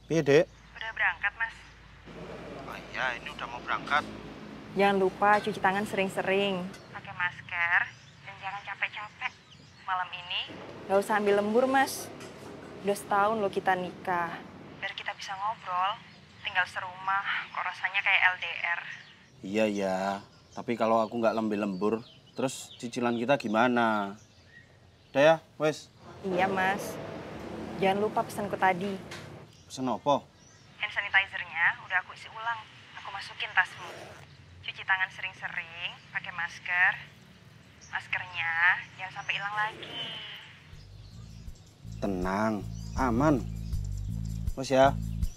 Piye, Dek? Udah berangkat, Mas? Oh iya, ini udah mau berangkat. Jangan lupa cuci tangan sering-sering. Pakai masker dan jangan capek-capek. Malam ini nggak usah ambil lembur, Mas. Udah setahun loh kita nikah. Biar kita bisa ngobrol, tinggal serumah, kok rasanya kayak LDR. Iya, ya. Tapi kalau aku nggak lembur, terus cicilan kita gimana? Udah ya, wes. Iya, Mas. Jangan lupa pesanku tadi. Pesen apa? Hand sanitizer-nya udah aku isi ulang. Aku masukin tasmu. Cuci tangan sering-sering, pakai masker. Maskernya jangan sampai hilang lagi. Tenang, aman. Wes ya.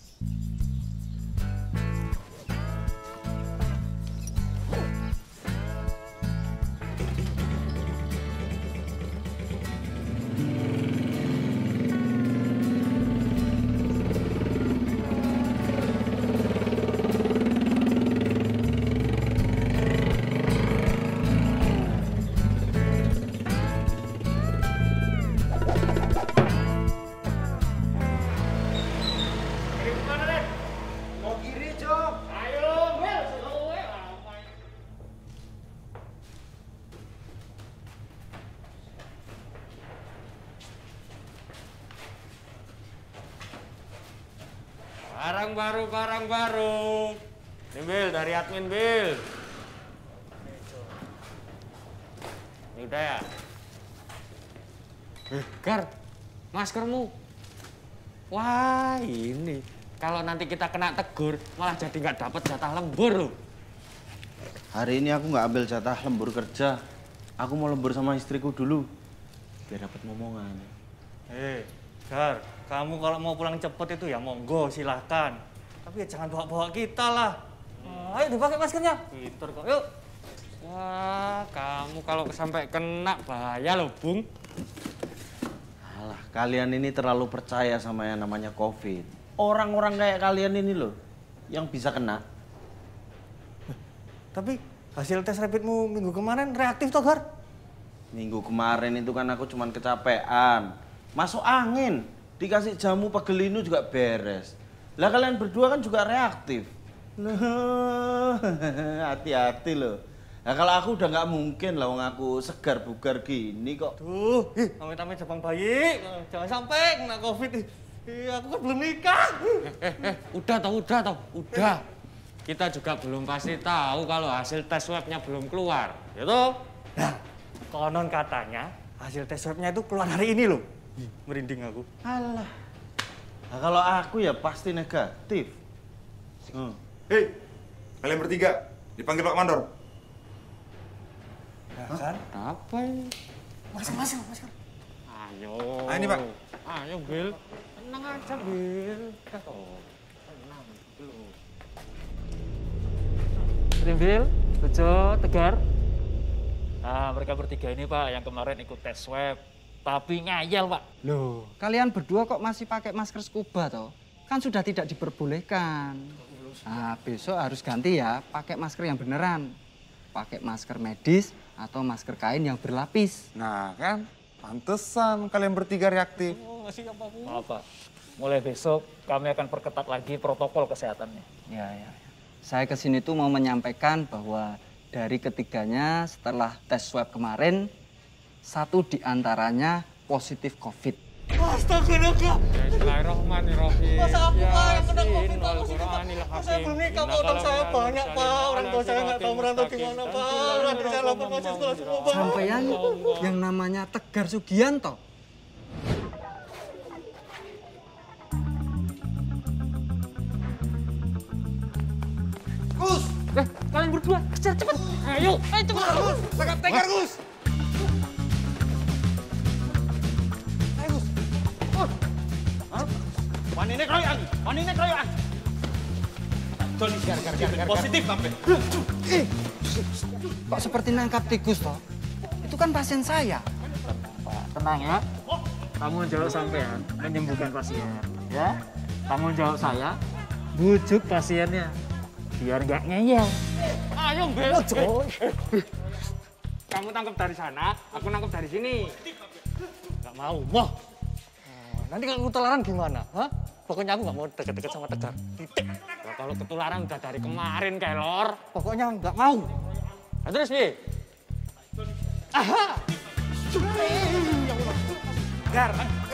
Barang baru. Ini Bil, dari admin Bil. Ini udah ya? Gar, maskermu. Wah, ini. Kalau nanti kita kena tegur, malah jadi nggak dapat jatah lembur loh. Hari ini aku nggak ambil jatah lembur kerja. Aku mau lembur sama istriku dulu. Biar dapat momongan. Gar, kamu kalau mau pulang cepet itu ya monggo, silahkan. Tapi ya jangan bawa-bawa kita lah. Ayo dipakai maskernya. Pinter kok, yuk. Wah, kamu kalau sampai kena bahaya loh, Bung. Alah, kalian ini terlalu percaya sama yang namanya COVID. Orang-orang kayak kalian ini loh, yang bisa kena. Tapi hasil tes rapidmu minggu kemarin reaktif toh, Gar? Minggu kemarin itu kan aku cuman kecapean. Masuk angin, dikasih jamu pegelinu juga beres. Lah kalian berdua kan juga reaktif. Hati-hati loh. Nah kalau aku udah nggak mungkin lah, wong aku segar bugar gini kok. Tuh, amit-amit Jepang bayi, jangan sampai kena COVID. Aku kan belum nikah. Udah. Kita juga belum pasti tahu kalau hasil tes swabnya belum keluar, gitu? Nah, konon katanya hasil tes swabnya itu keluar hari ini loh. Merinding aku. Alah. Nah, kalau aku ya pasti negatif. Hei, kalian bertiga dipanggil Pak Mandor. Ya kan? Apa ini? Masuk. Ayo. Ini Pak. Ayo, Bil. Tenang aja, Bil. Tenang dulu. Rimbil, Bejo, Tegar. Nah, mereka bertiga ini Pak yang kemarin ikut tes swab. Tapi ngayal Pak. Loh, kalian berdua kok masih pakai masker scuba toh? Kan sudah tidak diperbolehkan. Nah, besok harus ganti ya, pakai masker yang beneran. Pakai masker medis atau masker kain yang berlapis. Nah kan, pantesan kalian bertiga reaktif. Masih apa, Bu? Maaf Pak, mulai besok kami akan perketat lagi protokol kesehatannya. Ya. Saya kesini tuh mau menyampaikan bahwa dari ketiganya setelah tes swab kemarin, satu di antaranya positif COVID. Astagfirullah. Bismillahirrahmanirrahim. Masa aku Pak yang kena COVID, Pak? Saya belum nikah, Pak. Utang saya banyak, Pak. Orang tua saya nggak tahu merantau di mana, Pak. Adik saya lapor masih sekolah semua, Pak. Sampeyan yang namanya Tegar Sugianto. Gus! Kalian berdua, kejar cepet. Ayo cepet. Gus! Tangkap Tegar, Gus! Wanine kroyokan. Joni gar. Positif sampai. Kok seperti nangkap tikus toh? Itu kan pasien saya. Pak, tenang ya. Kamu jawab sampean menyembuhkan pasien, ya. Kamu jawab saya, bujuk pasiennya biar nggak ngeyel. Ayo, Bel. Kamu tangkap dari sana, aku nangkap dari sini. Nggak mau, moh. Nanti kalau ketularan gimana? Hah? Pokoknya aku nggak mau deket-deket sama Tegar. Titik. Lah, kalau ketularan udah dari kemarin, Kelor. Pokoknya nggak mau. Nah, terus nih. Gar.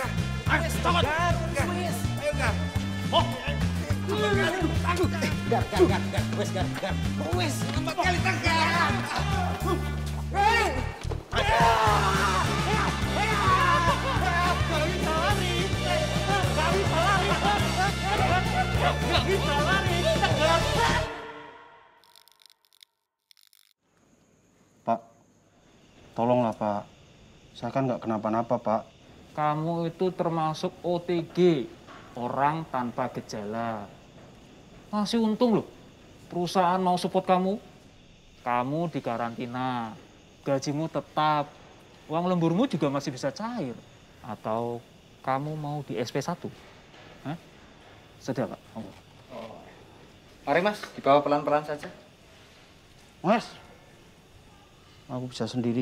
Pak, tolonglah Pak. Saya kan nggak kenapa-napa Pak. Kamu itu termasuk OTG, orang tanpa gejala. Masih untung loh, perusahaan mau support kamu. Kamu dikarantina, gajimu tetap, uang lemburmu juga masih bisa cair. Atau kamu mau di SP1? Hah? Sudah, Pak. Oh. Mari Mas, dibawa pelan-pelan saja. Mas, aku bisa sendiri.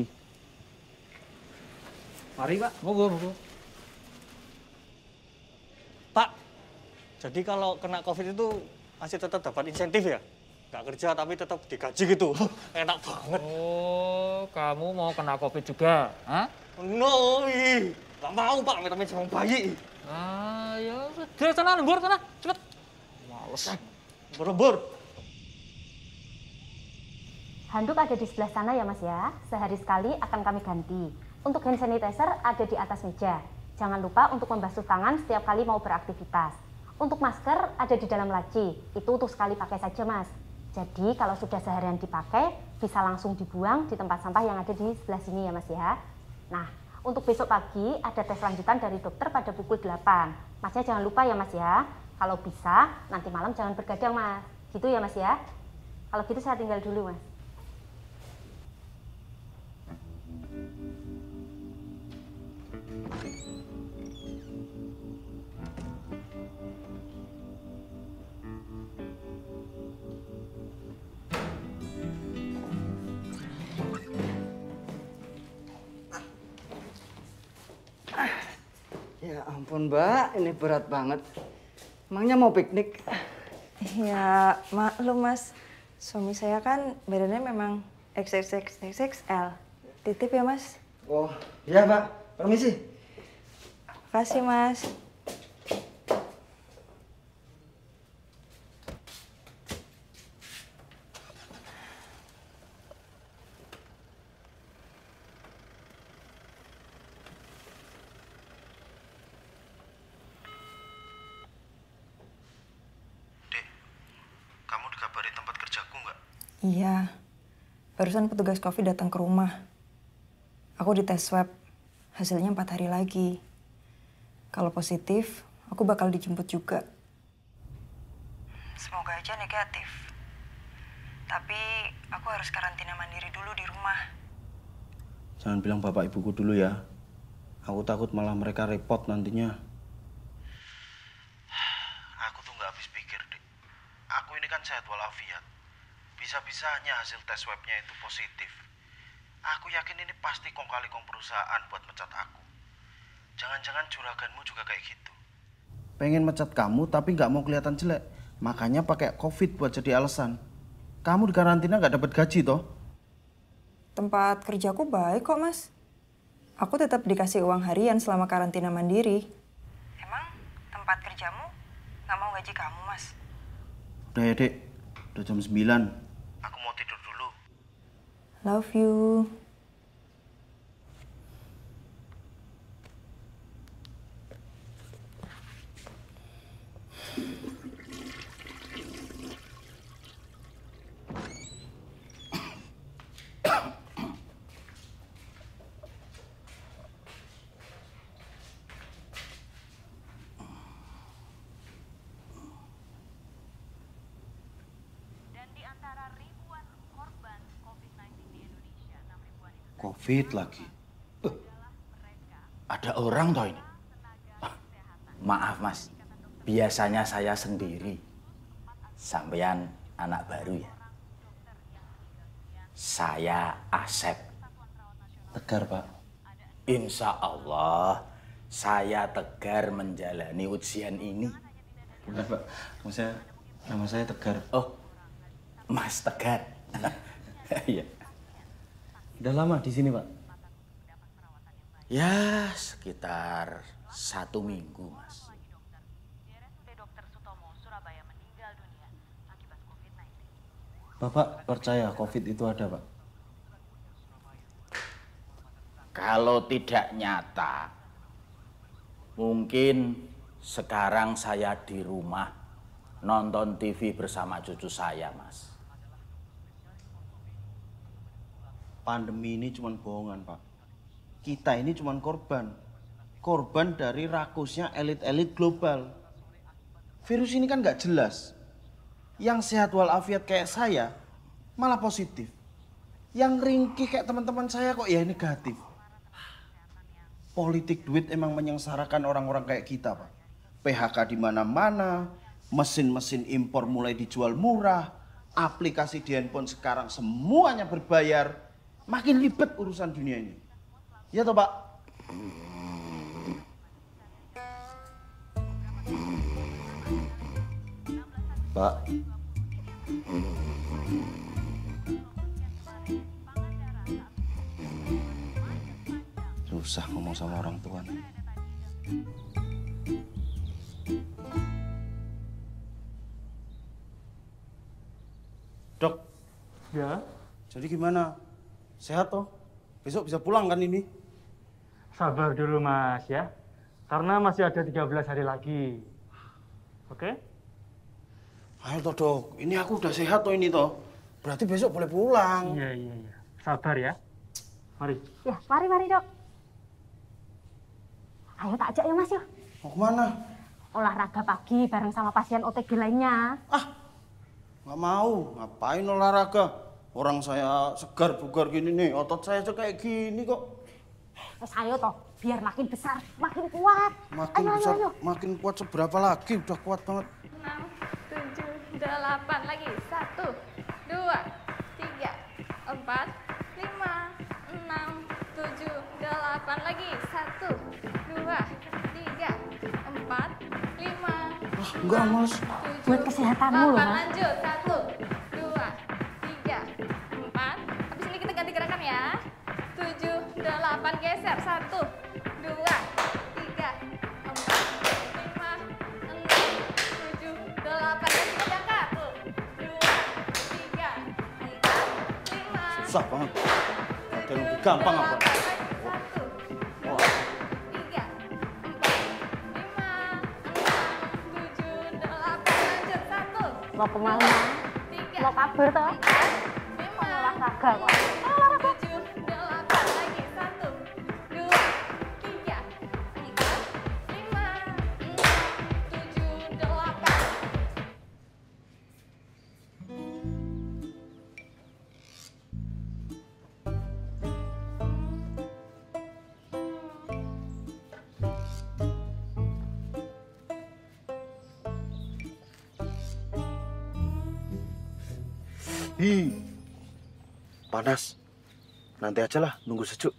Mari Pak. Monggo, monggo. Pak, jadi kalau kena COVID itu masih tetap dapat insentif ya? Nggak kerja tapi tetap digaji gitu. Enak banget. Oh, kamu mau kena COVID juga? Hah? No, nggak mau Pak, amit-amit sama bayi. Ah, ya udah, sana lembur sana, cepet. Males. Berebur. Handuk ada di sebelah sana ya Mas ya. Sehari sekali akan kami ganti. Untuk hand sanitizer ada di atas meja. Jangan lupa untuk membasuh tangan setiap kali mau beraktivitas. Untuk masker ada di dalam laci. Itu untuk sekali pakai saja Mas. Jadi kalau sudah seharian dipakai, bisa langsung dibuang di tempat sampah yang ada di sebelah sini ya Mas ya. Nah, untuk besok pagi ada tes lanjutan dari dokter pada pukul 8. Masnya jangan lupa ya Mas ya. Kalau bisa, nanti malam jangan bergadang Mas. Gitu ya Mas ya. Kalau gitu saya tinggal dulu Mas. Ya ampun Mbak, ini berat banget. Emangnya mau piknik? Ya, maklum Mas. Suami saya kan badannya memang XXXXL. Titip ya Mas. Oh, iya Pak. Permisi. Makasih Mas. Kamu dikabari tempat kerjaku nggak? Iya. Barusan petugas COVID datang ke rumah. Aku dites swab. Hasilnya 4 hari lagi. Kalau positif, aku bakal dijemput juga. Semoga aja negatif. Tapi aku harus karantina mandiri dulu di rumah. Jangan bilang bapak ibuku dulu ya. Aku takut malah mereka repot nantinya. Aku tuh nggak habis pikir, Dik. Aku ini kan sehat walafiat. Bisa-bisanya hasil tes swabnya itu positif. Aku yakin ini pasti kong kali kong perusahaan buat mecat aku. Jangan-jangan juraganmu juga kayak gitu. Pengen mecat kamu tapi nggak mau kelihatan jelek. Makanya pakai COVID buat jadi alasan. Kamu di karantina nggak dapat gaji toh? Tempat kerjaku baik kok, Mas. Aku tetap dikasih uang harian selama karantina mandiri. Emang tempat kerjamu nggak mau gaji kamu, Mas? Udah ya, Dek. Udah jam 9. Aku mau tidur dulu. Love you. COVID lagi. Ada orang toh ini? Maaf mas, biasanya saya sendiri. Sampean anak baru ya? Saya Asep. Tegar, Pak. Insya Allah, saya tegar menjalani ujian ini. Bukan Pak, maksudnya nama saya Tegar. Oh, Mas Tegar. Iya. Udah lama di sini Pak? Ya, sekitar 1 minggu, Mas. Bapak percaya COVID itu ada Pak? Kalau tidak nyata, mungkin sekarang saya di rumah nonton TV bersama cucu saya, Mas. Pandemi ini cuma bohongan Pak. Kita ini cuma korban. Korban dari rakusnya elit-elit global. Virus ini kan nggak jelas. Yang sehat walafiat kayak saya malah positif. Yang ringkih kayak teman-teman saya kok ya negatif. Politik duit emang menyengsarakan orang-orang kayak kita, Pak. PHK di mana-mana, mesin-mesin impor mulai dijual murah, aplikasi di handphone sekarang semuanya berbayar. Makin ribet urusan dunia ini. Ya toh, Pak? Pak. Susah ngomong sama orang tua. Dok. Ya, Jadi gimana? Sehat toh? Besok bisa pulang kan ini? sabar dulu Mas ya. Karena masih ada 13 hari lagi. Oke? Ayo toh dok, ini aku udah sehat toh ini toh. Berarti besok boleh pulang. Iya. Sabar ya. Mari. Ya, mari Dok. Ayo tak ajak ya Mas yuk. Mau kemana? Olahraga pagi bareng sama pasien OTG lainnya. Nggak mau, ngapain olahraga? Orang saya segar bugar gini nih, otot saya aja kayak gini kok. Terus ayo toh, biar makin besar, makin kuat. Makin ayo, besar, ayo. makin kuat seberapa lagi? Udah kuat banget. 6, 7, 8 lagi. 1, 2, 3, 4, 5, 6, 7, 8 lagi. 1, 2, 3, 4, 5. Enggak mas. Buat kesehatanmu loh, Mas. Lanjut. 1, 2, 3, 4. Habis ini kita ganti gerakan ya. 7, 8 geser. 1, 2, 3, 4, 5, 6, 7, 8. Lagi kita angkat. 2, 3, 4, 5. Susah banget. Ada yang lebih gampang apa? 1, 2, 3, 4, 5, 6, 7, 8. Lanjut. 1, Mau kemana? 3, Mau kabur toh? 5, Olahraga kok. 7, 8 lagi. 1, 2, 3, 4, 5, 6, 7, 8. Panas. Nanti aja lah, nunggu sejuk.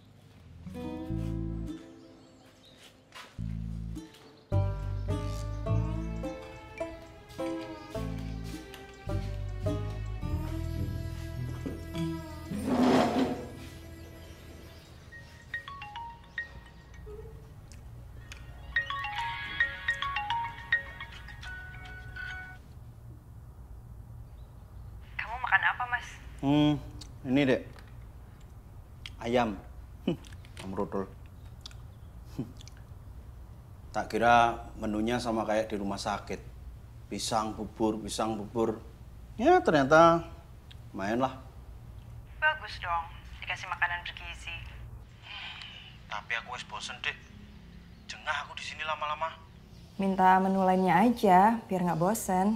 Kamu makan apa, Mas? Ini dek. Ayam. Amrotol. Tak kira menunya sama kayak di rumah sakit. Pisang bubur. Ya ternyata main lah. Bagus dong, dikasih makanan bergizi. Tapi aku wes bosen dek. Jengah aku di sini lama-lama. Minta menu lainnya aja, biar nggak bosen.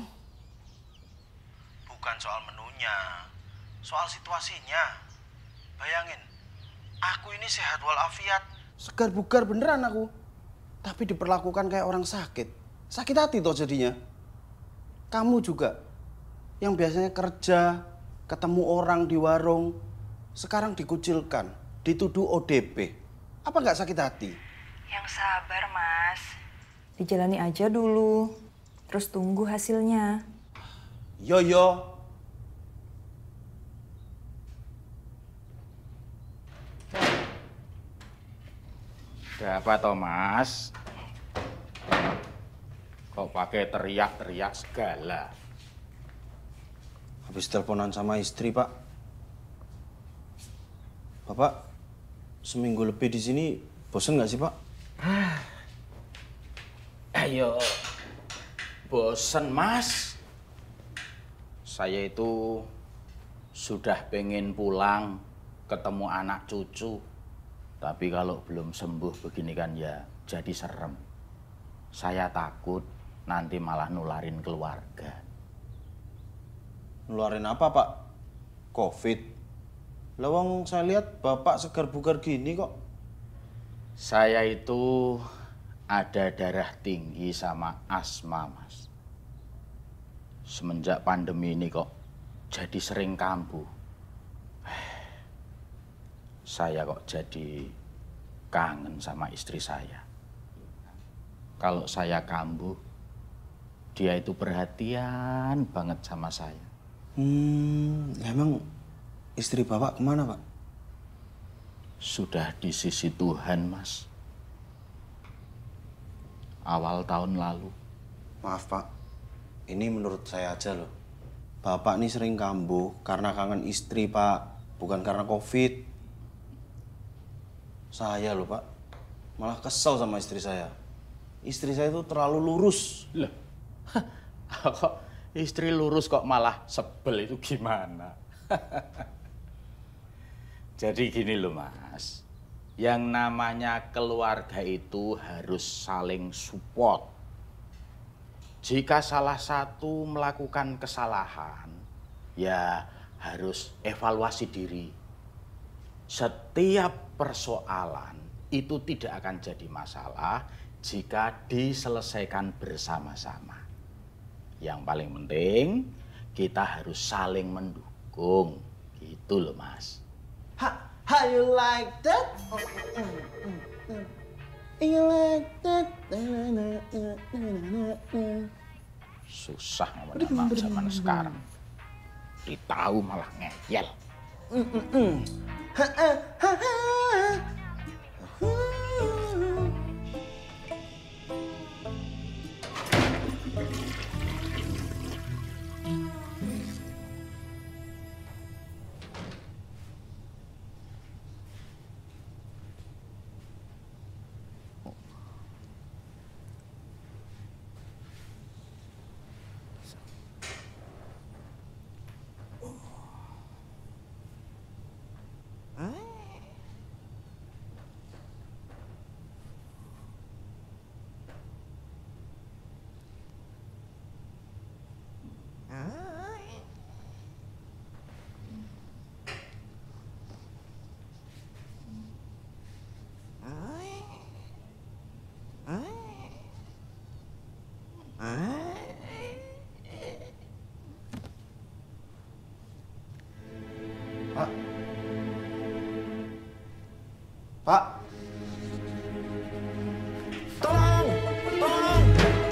Bukan soal menunya, soal situasinya. Bayangin, aku ini sehat walafiat. Segar bugar beneran aku. Tapi diperlakukan kayak orang sakit. Sakit hati toh jadinya. Kamu juga, yang biasanya kerja, ketemu orang di warung, sekarang dikucilkan, dituduh ODP. Apa nggak sakit hati? Yang sabar, Mas. Dijalani aja dulu. Terus tunggu hasilnya. Yo. Ada apa toh, Mas? Kok pakai teriak-teriak segala? Habis teleponan sama istri, Pak. Bapak seminggu lebih di sini bosen nggak sih, Pak? Ayo, bosen, Mas. Saya itu sudah pengen pulang ketemu anak cucu. Tapi kalau belum sembuh begini kan ya jadi serem. Saya takut nanti malah nularin keluarga. Nularin apa, Pak? Covid. Lawang saya lihat Bapak segar bugar gini kok. Saya itu ada darah tinggi sama asma, Mas. Semenjak pandemi ini kok jadi sering kambuh. Saya kok jadi kangen sama istri saya. Kalau saya kambuh, dia itu perhatian banget sama saya. Emang istri Bapak kemana, Pak? Sudah di sisi Tuhan, Mas. Awal tahun lalu. Maaf, Pak. Ini menurut saya aja loh. Bapak nih sering kambuh karena kangen istri, Pak. Bukan karena Covid. Saya loh, Pak. Malah kesel sama istri saya. Istri saya itu terlalu lurus. Loh, kok istri lurus kok malah sebel itu gimana? Jadi gini loh, Mas. Yang namanya keluarga itu harus saling support. Jika salah satu melakukan kesalahan, ya harus evaluasi diri. Setiap persoalan itu tidak akan jadi masalah jika diselesaikan bersama-sama. Yang paling penting, kita harus saling mendukung. Gitu loh, Mas. How you like that? You like that? Susah ngomongin anak zaman sekarang. Ditahu malah ngeyel. Pak. Pak. Tolong! Tolong!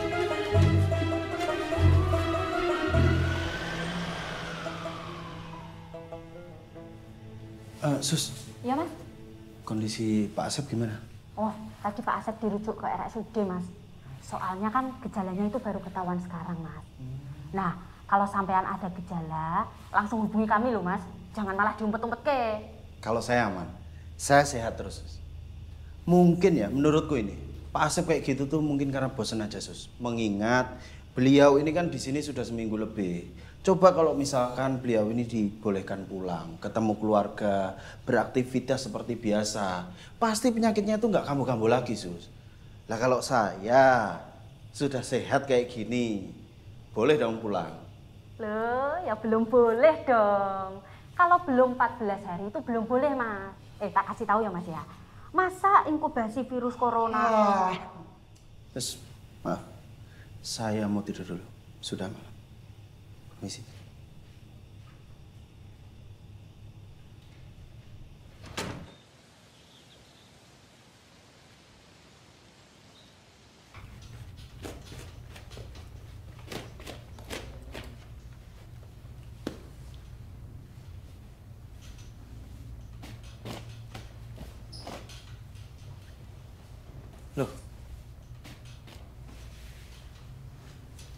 Sus, Ya, Mas? kondisi Pak Asep gimana? Oh, tadi Pak Asep dirujuk ke RSUD, Mas. Soalnya kan gejalanya itu baru ketahuan sekarang, Mas. Nah, kalau sampean ada gejala, langsung hubungi kami loh, Mas. Jangan malah diumpet-umpet ke. Kalau saya aman, saya sehat terus, Sus. Mungkin ya, menurutku ini, Pak Asep kayak gitu tuh mungkin karena bosan aja, Sus. Mengingat beliau ini kan di sini sudah seminggu lebih. Coba kalau misalkan beliau ini dibolehkan pulang, ketemu keluarga, beraktivitas seperti biasa, pasti penyakitnya itu nggak kambuh-kambuh lagi, Sus. Lah kalau saya sudah sehat kayak gini, boleh dong pulang. Loh, ya belum boleh dong. Kalau belum 14 hari itu belum boleh, Mas. Tak kasih tahu ya, Mas ya. Masa inkubasi virus corona? Terus, maaf, saya mau tidur dulu. Sudah malam. Permisi.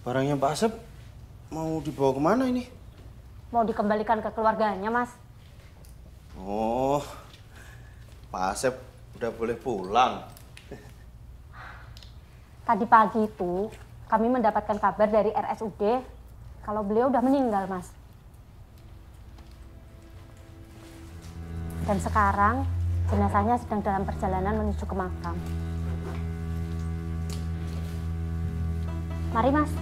Barangnya Pak Asep mau dibawa kemana ini? Mau dikembalikan ke keluarganya, Mas. Oh, Pak Asep udah boleh pulang. Tadi pagi itu kami mendapatkan kabar dari RSUD kalau beliau udah meninggal, Mas. Dan sekarang jenazahnya sedang dalam perjalanan menuju ke makam. Mari, Mas.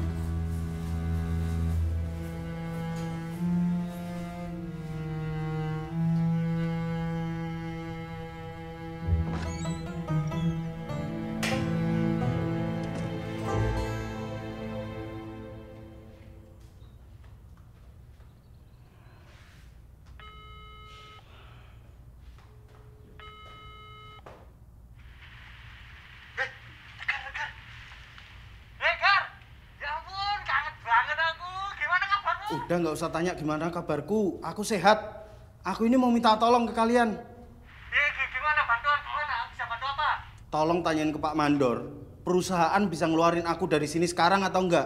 Udah nggak usah tanya gimana kabarku. Aku sehat. Aku ini mau minta tolong ke kalian. Gimana bantuan? Gimana? Bisa bantu apa? Tolong tanyain ke Pak Mandor. Perusahaan bisa ngeluarin aku dari sini sekarang atau enggak?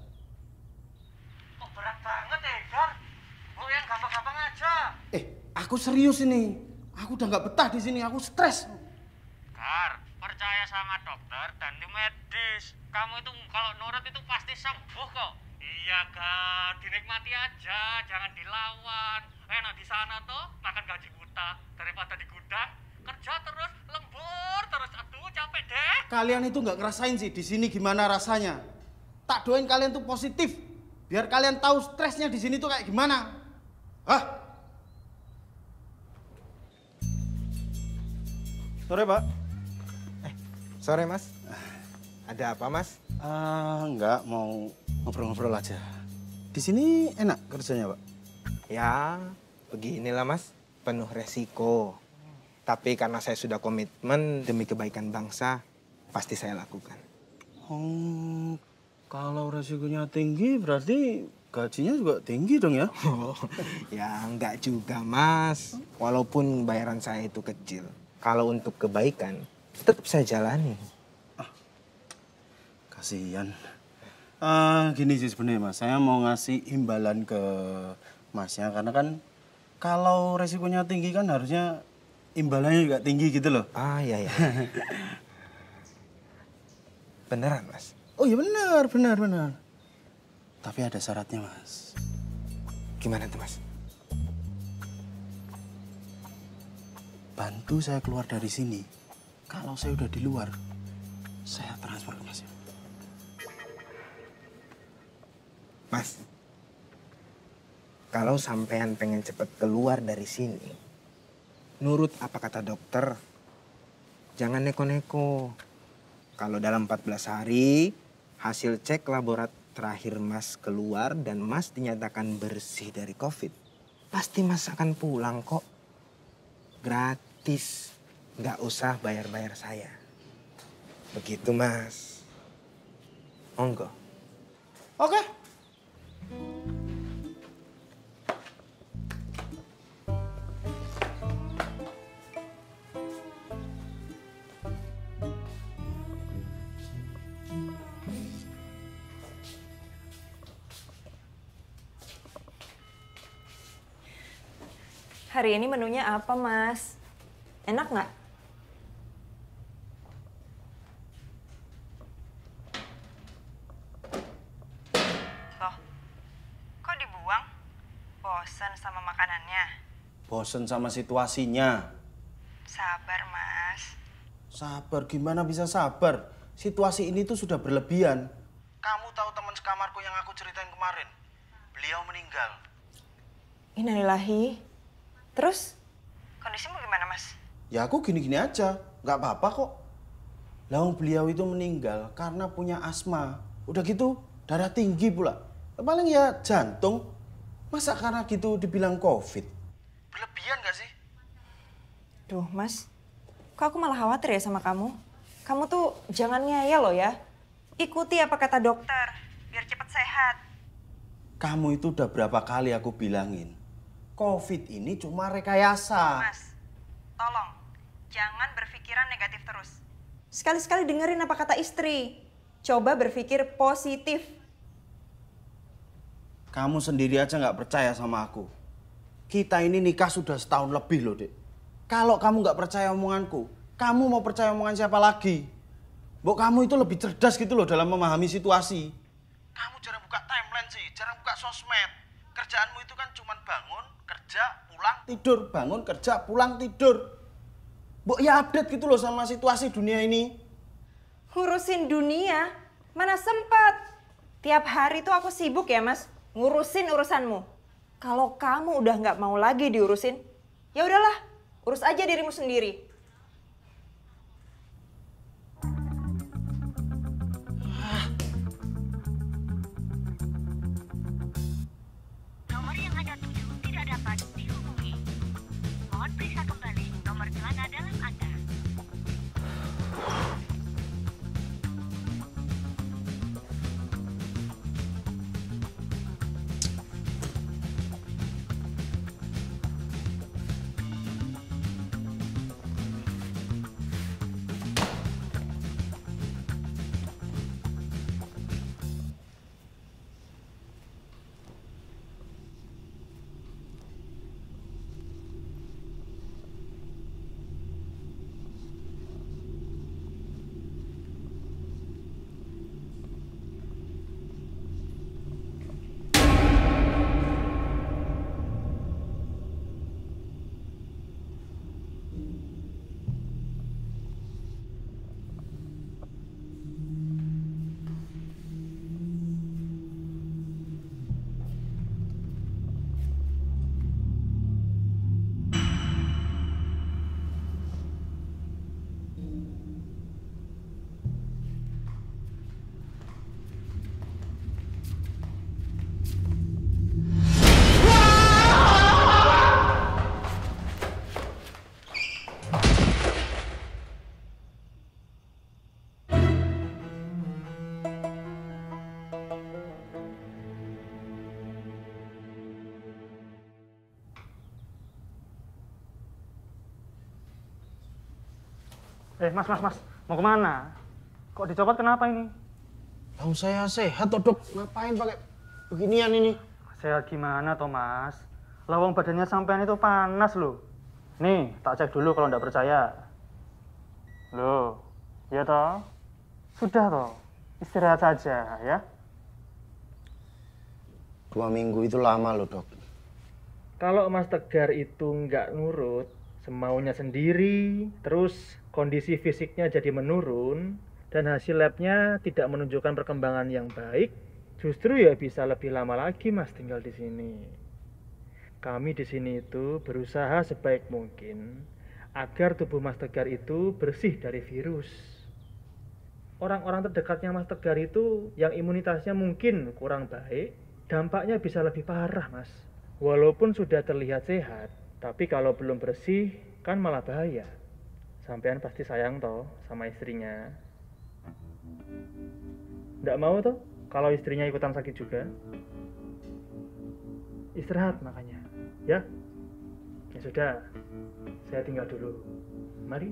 Kok berat banget ya, Gar? Mau yang gampang-gampang aja. Aku serius ini. Aku udah nggak betah di sini. Aku stres. Gar, percaya sama dokter dan tim medis. Kamu itu kalau nurut itu pasti sembuh kok. Iya, Gar. Dinikmati aja, jangan dilawan. Enak di sana tuh, makan gaji buta. Daripada di gudang, kerja terus, lembur terus. Aduh, capek deh. Kalian itu nggak ngerasain sih di sini gimana rasanya. Tak doain kalian tuh positif. Biar kalian tahu stresnya di sini tuh kayak gimana. Hah? Sore, Pak. Sore, Mas. Ada apa, Mas? Enggak, mau ngobrol-ngobrol aja. Di sini enak kerjanya, Pak? Ya, beginilah, Mas. Penuh resiko. Tapi karena saya sudah komitmen demi kebaikan bangsa, pasti saya lakukan. Oh, kalau resikonya tinggi berarti gajinya juga tinggi dong ya? Oh, ya enggak juga, Mas. Walaupun bayaran saya itu kecil. Kalau untuk kebaikan, tetap saya jalani. Kasihan. Gini sih sebenarnya, Mas. Saya mau ngasih imbalan ke Masnya karena kan kalau resikonya tinggi kan harusnya imbalannya juga tinggi gitu loh. Iya. Beneran, Mas? Oh iya benar. Tapi ada syaratnya, Mas. Gimana tuh, Mas? Bantu saya keluar dari sini. Kalau saya udah di luar, saya transfer ke Mas. Mas, kalau sampean pengen cepat keluar dari sini, nurut apa kata dokter, jangan neko-neko. Kalau dalam 14 hari, hasil cek laboratorium terakhir Mas keluar dan Mas dinyatakan bersih dari COVID, pasti Mas akan pulang kok. Gratis, nggak usah bayar-bayar saya. Begitu, Mas. Monggo. Oke. Hari ini menunya apa, Mas? Enak nggak? Loh, kok dibuang? Bosan sama makanannya? Bosen sama situasinya. Sabar, Mas. Sabar, gimana bisa sabar? Situasi ini tuh sudah berlebihan. Kamu tahu teman sekamarku yang aku ceritain kemarin? Beliau meninggal. Innalillahi. Terus, kondisimu gimana, Mas? Ya aku gini-gini aja, nggak apa-apa kok. Lalu beliau itu meninggal karena punya asma. Udah gitu, darah tinggi pula. Paling ya jantung. Masa karena gitu dibilang COVID? Berlebihan nggak sih? Duh, Mas. Kok aku malah khawatir ya sama kamu? Kamu tuh jangan ngeyel loh ya. Ikuti apa kata dokter, biar cepat sehat. Kamu itu udah berapa kali aku bilangin. COVID ini cuma rekayasa. Mas, tolong jangan berpikiran negatif terus. Sekali-sekali dengerin apa kata istri. Coba berpikir positif. Kamu sendiri aja nggak percaya sama aku. Kita ini nikah sudah setahun lebih loh, Dek. Kalau kamu nggak percaya omonganku, kamu mau percaya omongan siapa lagi? Mbok kamu itu lebih cerdas gitu loh dalam memahami situasi. Kamu jarang buka timeline sih, jarang buka sosmed. Kerjaanmu itu kan cuman bangun, kerja, pulang, tidur. Bangun, kerja, pulang, tidur. Mbok ya update gitu loh sama situasi dunia ini. Ngurusin dunia? Mana sempat? Tiap hari tuh aku sibuk ya, Mas. Ngurusin urusanmu. Kalau kamu udah nggak mau lagi diurusin, ya udahlah, urus aja dirimu sendiri. Nomor yang Anda tuju tidak dapat dihubungi. Mohon periksa kembali nomor celana dalam Anda. Mas, mau kemana? Kok dicopot kenapa ini? Tahu saya sehat toh, Dok. Ngapain pakai beginian ini? Sehat gimana toh, Mas? Lawang badannya sampean itu panas loh. Nih, tak cek dulu kalau nggak percaya. Loh, ya toh? Sudah toh, istirahat saja ya. 2 minggu itu lama loh, Dok. Kalau Mas Tegar itu nggak nurut, semaunya sendiri, terus kondisi fisiknya jadi menurun, dan hasil labnya tidak menunjukkan perkembangan yang baik, justru ya bisa lebih lama lagi Mas tinggal di sini. Kami di sini itu berusaha sebaik mungkin agar tubuh Mas Tegar itu bersih dari virus. Orang-orang terdekatnya Mas Tegar itu yang imunitasnya mungkin kurang baik, dampaknya bisa lebih parah, Mas. Walaupun sudah terlihat sehat, tapi kalau belum bersih kan malah bahaya. Sampean pasti sayang toh sama istrinya. Nggak mau toh kalau istrinya ikutan sakit juga? Istirahat makanya, ya? Ya sudah, saya tinggal dulu. Mari.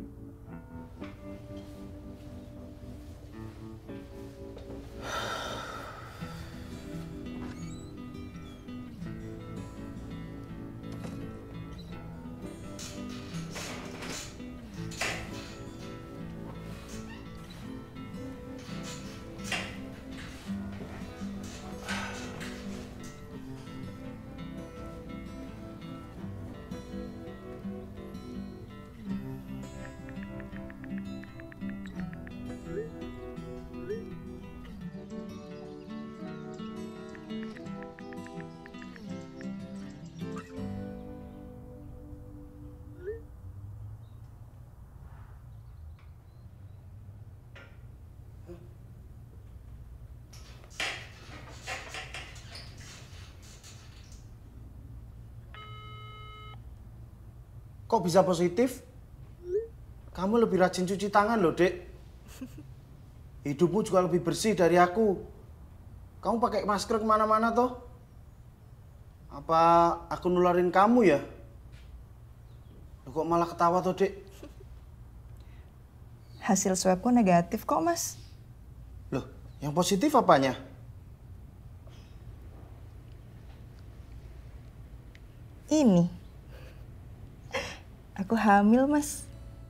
Kok bisa positif? Kamu lebih rajin cuci tangan loh, Dek. Hidupmu juga lebih bersih dari aku. Kamu pakai masker kemana-mana toh? Apa aku nularin kamu ya? Loh, kok malah ketawa toh, Dek? Hasil swabku negatif kok, Mas. Loh, yang positif apanya? Ini. Aku hamil, Mas.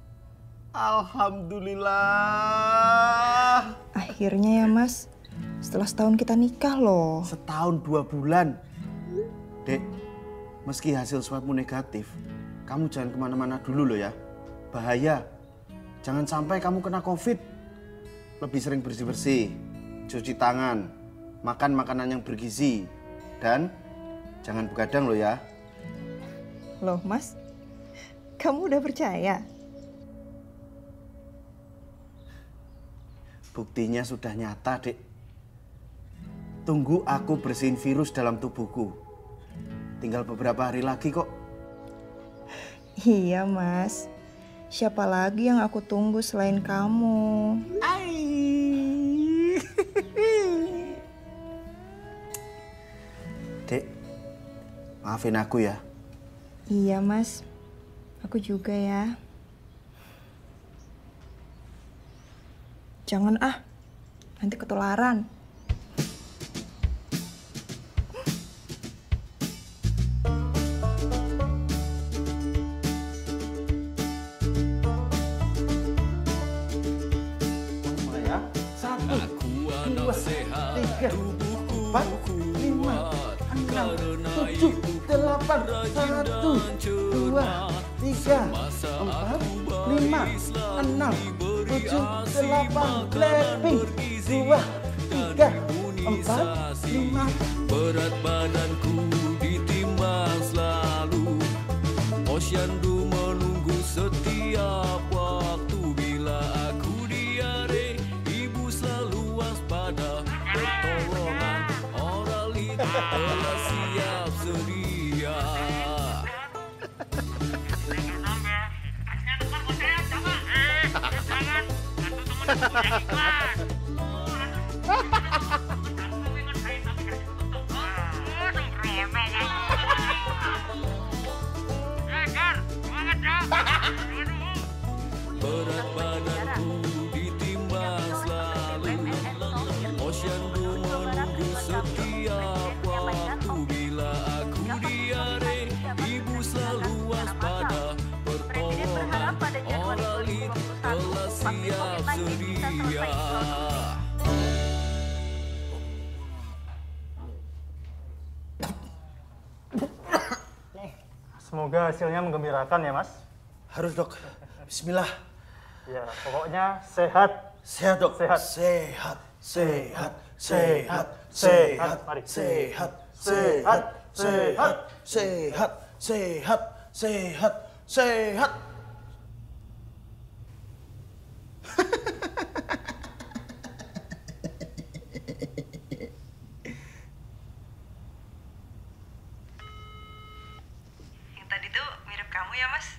Alhamdulillah. Akhirnya ya, Mas. Setelah setahun kita nikah loh. Setahun 2 bulan. Dek, meski hasil swabmu negatif, kamu jangan kemana-mana dulu loh ya. Bahaya. Jangan sampai kamu kena COVID. Lebih sering bersih-bersih, cuci tangan, makan makanan yang bergizi, dan jangan begadang loh ya. Loh, Mas. Kamu udah percaya? Buktinya sudah nyata, Dek. Tunggu aku bersihin virus dalam tubuhku. Tinggal beberapa hari lagi kok. Iya, Mas. Siapa lagi yang aku tunggu selain kamu? Dek, maafin aku ya. Iya, Mas. Aku juga ya. Jangan nanti ketularan. Mulai ya. 1, 2, 3, 4, 5, 6, 7, 8. 1, 2, 3, 4, 5, 6, 7, 8. Blackpink. 2, 3, 4, 5. Berat badanku ditimbang selalu. Posyandu menunggu setiap waktu. Bila aku diare, ibu selalu waspada. Pertolongan oralita telah siap sedia. Berat badanku ditimbang selalu. Posyandu menunggu setiap waktu. Bila aku diare, ibu selalu waspada. Pertolongan oralita telah siap sedia. Semoga hasilnya menggembirakan ya, Mas. Harus, Dok. Bismillah. Ya, pokoknya sehat. Sehat, Dok. Sehat. Sehat. Sehat. Sehat. Sehat. Mari. Sehat. Sehat. Sehat. Sehat. Sehat. Sehat. Sehat. Yang tadi tuh mirip kamu ya, Mas?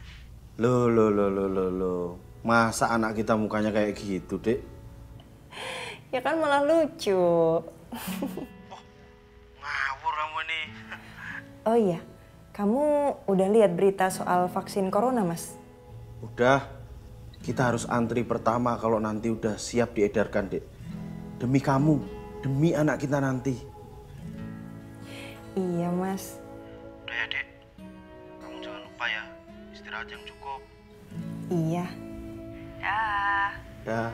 Loh. Masa anak kita mukanya kayak gitu, Dek? Ya kan malah lucu. Ngawur kamu nih. Oh iya, kamu udah lihat berita soal vaksin corona, Mas? Udah, kita harus antri pertama kalau nanti udah siap diedarkan, Dek. Demi kamu, demi anak kita nanti. Iya, Mas. Udah ya, Dek. Kamu jangan lupa ya, istirahat yang cukup. Iya. Dah. Ya.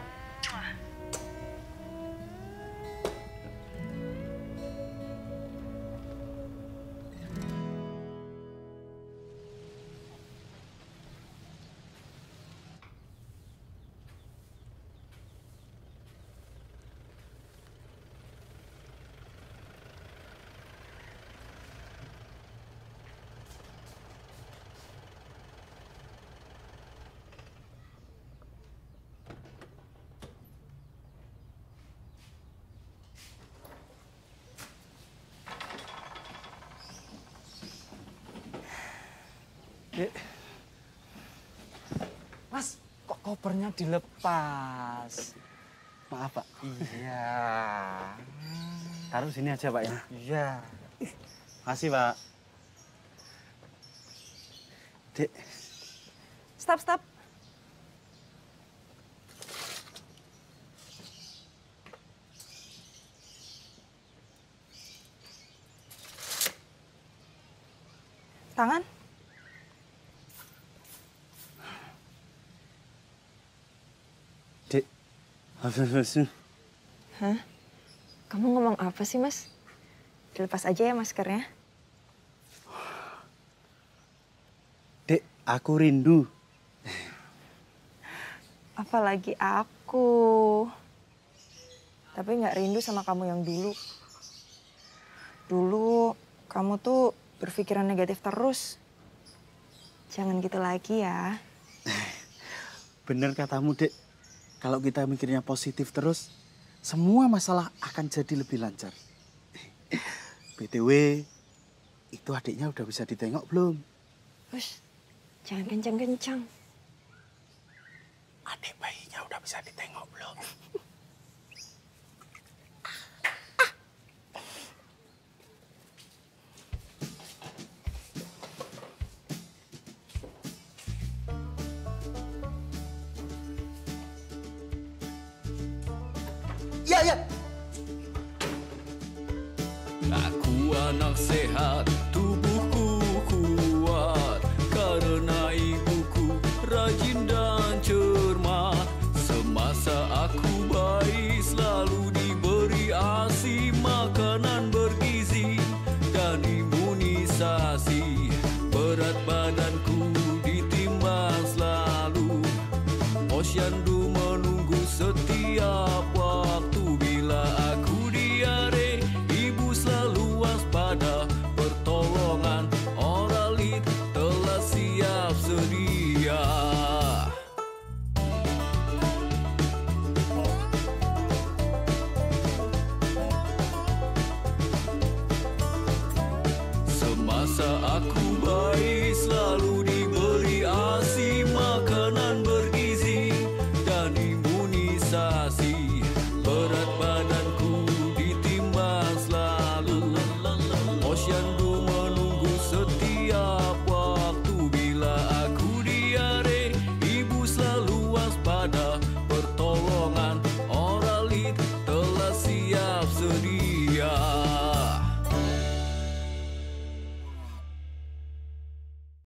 Mas, kok kopernya dilepas? Maaf, Pak. Iya. Taruh sini aja, Pak ya. Iya. Makasih, Pak. Dek. Stop. Tangan? Dek, apa? Hah? Kamu ngomong apa sih, Mas? Dilepas aja ya maskernya. Dek, aku rindu. Apalagi aku. Tapi nggak rindu sama kamu yang dulu. Dulu kamu tuh berpikiran negatif terus. Jangan gitu lagi ya. Bener katamu, Dek. Kalau kita mikirnya positif terus, semua masalah akan jadi lebih lancar. BTW, itu adiknya udah bisa ditengok belum? Ush, jangan kencang-kencang. Adik bayinya udah bisa ditengok belum? Aku anak sehat,